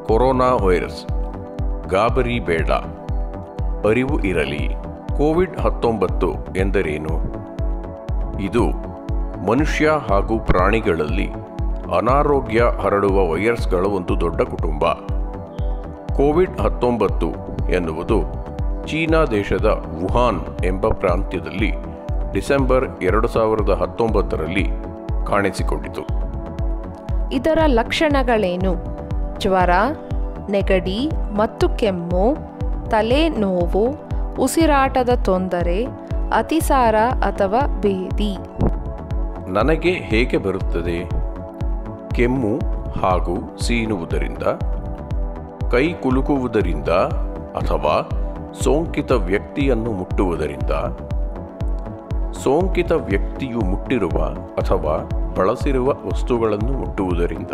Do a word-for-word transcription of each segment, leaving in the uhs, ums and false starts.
Corona virus. ಗಾಬರಿ ಬೇಡ, ಅರಿವು ಇರಲಿ. ಕೋವಿಡ್ ಹತ್ತೊಂಬತ್ತು ಎಂದರೇನು? ಇದು ಮನುಷ್ಯ ಹಾಗೂ ಪ್ರಾಣಿಗಳಲ್ಲಿ ಅನಾರೋಗ್ಯ ಹರಡುವ ವೈರಸ್ಗಳ ಒಂದು ದೊಡ್ಡ ಕುಟುಂಬ. ಕೋವಿಡ್ ಹತ್ತೊಂಬತ್ತು ಎನ್ನುವುದು ಚೀನಾ ದೇಶದ ವುಹಾನ್ ಎಂಬ ಪ್ರಾಂತ್ಯದಲ್ಲಿ ಡಿಸೆಂಬರ್ ಎರಡು ಸಾವಿರದ ಹತ್ತೊಂಬತ್ತರಲ್ಲಿ ಕಾಣಿಸಿಕೊಂಡಿತು. ಇದರ ಲಕ್ಷಣಗಳೇನು? ಜ್ವರ, ನೆಗಡಿ ಮತ್ತು ಕೆಮ್ಮು, ತಲೆನೋವು, ಉಸಿರಾಟದ ತೊಂದರೆ, ಅತಿಸಾರ ಅಥವಾ ಭೇದಿ. ನನಗೆ ಹೇಗೆ ಬರುತ್ತದೆ? ಕೆಮ್ಮು ಹಾಗೂ ಸೀನುವುದರಿಂದ, ಕೈ ಕುಲುಕುವುದರಿಂದ ಅಥವಾ ಸೋಂಕಿತ ವ್ಯಕ್ತಿಯನ್ನು ಮುಟ್ಟುವುದರಿಂದ, ಸೋಂಕಿತ ವ್ಯಕ್ತಿಯು ಮುಟ್ಟಿರುವ ಅಥವಾ ಬಳಸಿರುವ ವಸ್ತುಗಳನ್ನು ಮುಟ್ಟುವುದರಿಂದ.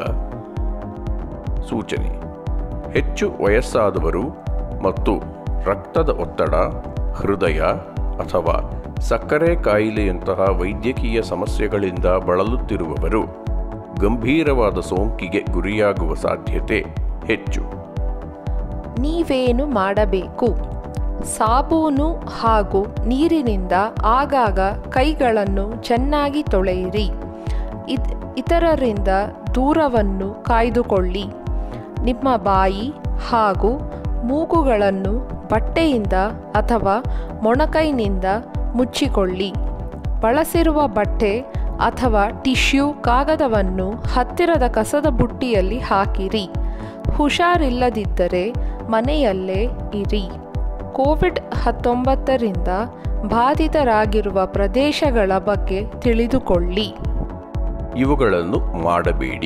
ಸೂಚನೆ: ಹೆಚ್ಚು ವಯಸ್ಸಾದವರು ಮತ್ತು ರಕ್ತದ ಒತ್ತಡ, ಹೃದಯ ಅಥವಾ ಸಕ್ಕರೆ ಕಾಯಿಲೆಯಂತಹ ವೈದ್ಯಕೀಯ ಸಮಸ್ಯೆಗಳಿಂದ ಬಳಲುತ್ತಿರುವವರು ಗಂಭೀರವಾದ ಸೋಂಕಿಗೆ ಗುರಿಯಾಗುವ ಸಾಧ್ಯತೆ ಹೆಚ್ಚು. ನೀವೇನು ಮಾಡಬೇಕು? ಸಾಬೂನು ಹಾಗೂ ನೀರಿನಿಂದ ಆಗಾಗ ಕೈಗಳನ್ನು ಚೆನ್ನಾಗಿ ತೊಳೆಯಿರಿ. ಇದ್ ಇತರರಿಂದ ದೂರವನ್ನು ಕಾಯ್ದುಕೊಳ್ಳಿ. ನಿಮ್ಮ ಬಾಯಿ ಹಾಗೂ ಮೂಗುಗಳನ್ನು ಬಟ್ಟೆಯಿಂದ ಅಥವಾ ಮೊಣಕೈನಿಂದ ಮುಚ್ಚಿಕೊಳ್ಳಿ. ಬಳಸಿರುವ ಬಟ್ಟೆ ಅಥವಾ ಟಿಶ್ಯೂ ಕಾಗದವನ್ನು ಹತ್ತಿರದ ಕಸದ ಬುಟ್ಟಿಯಲ್ಲಿ ಹಾಕಿರಿ. ಹುಷಾರಿಲ್ಲದಿದ್ದರೆ ಮನೆಯಲ್ಲೇ ಇರಿ. ಕೋವಿಡ್ ಹತ್ತೊಂಬತ್ತರಿಂದ ಬಾಧಿತರಾಗಿರುವ ಪ್ರದೇಶಗಳ ಬಗ್ಗೆ ತಿಳಿದುಕೊಳ್ಳಿ. ಇವುಗಳನ್ನು ಮಾಡಬೇಡಿ.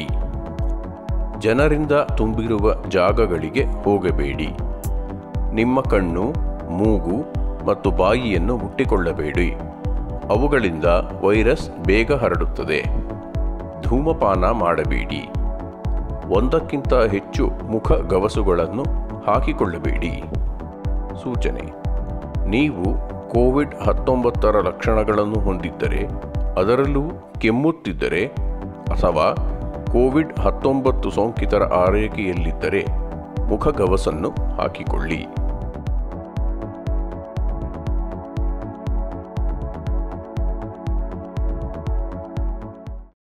ಜನರಿಂದ ತುಂಬಿರುವ ಜಾಗಗಳಿಗೆ ಹೋಗಬೇಡಿ. ನಿಮ್ಮ ಕಣ್ಣು, ಮೂಗು ಮತ್ತು ಬಾಯಿಯನ್ನು ಮುಟ್ಟಿಕೊಳ್ಳಬೇಡಿ. ಅವುಗಳಿಂದ ವೈರಸ್ ಬೇಗ ಹರಡುತ್ತದೆ. ಧೂಮಪಾನ ಮಾಡಬೇಡಿ. ಒಂದಕ್ಕಿಂತ ಹೆಚ್ಚು ಮುಖ ಗವಸುಗಳನ್ನು ಹಾಕಿಕೊಳ್ಳಬೇಡಿ. ಸೂಚನೆ: ನೀವು ಕೋವಿಡ್ ಹತ್ತೊಂಬತ್ತರ ಲಕ್ಷಣಗಳನ್ನು ಹೊಂದಿದ್ದರೆ, ಅದರಲ್ಲೂ ಕೆಮ್ಮುತ್ತಿದ್ದರೆ ಅಥವಾ ಕೋವಿಡ್ ಹತ್ತೊಂಬತ್ತು ಸೋಂಕಿತರ ಆರೈಕೆಯಲ್ಲಿದ್ದರೆ ಮುಖಗವಸನ್ನು ಹಾಕಿಕೊಳ್ಳಿ.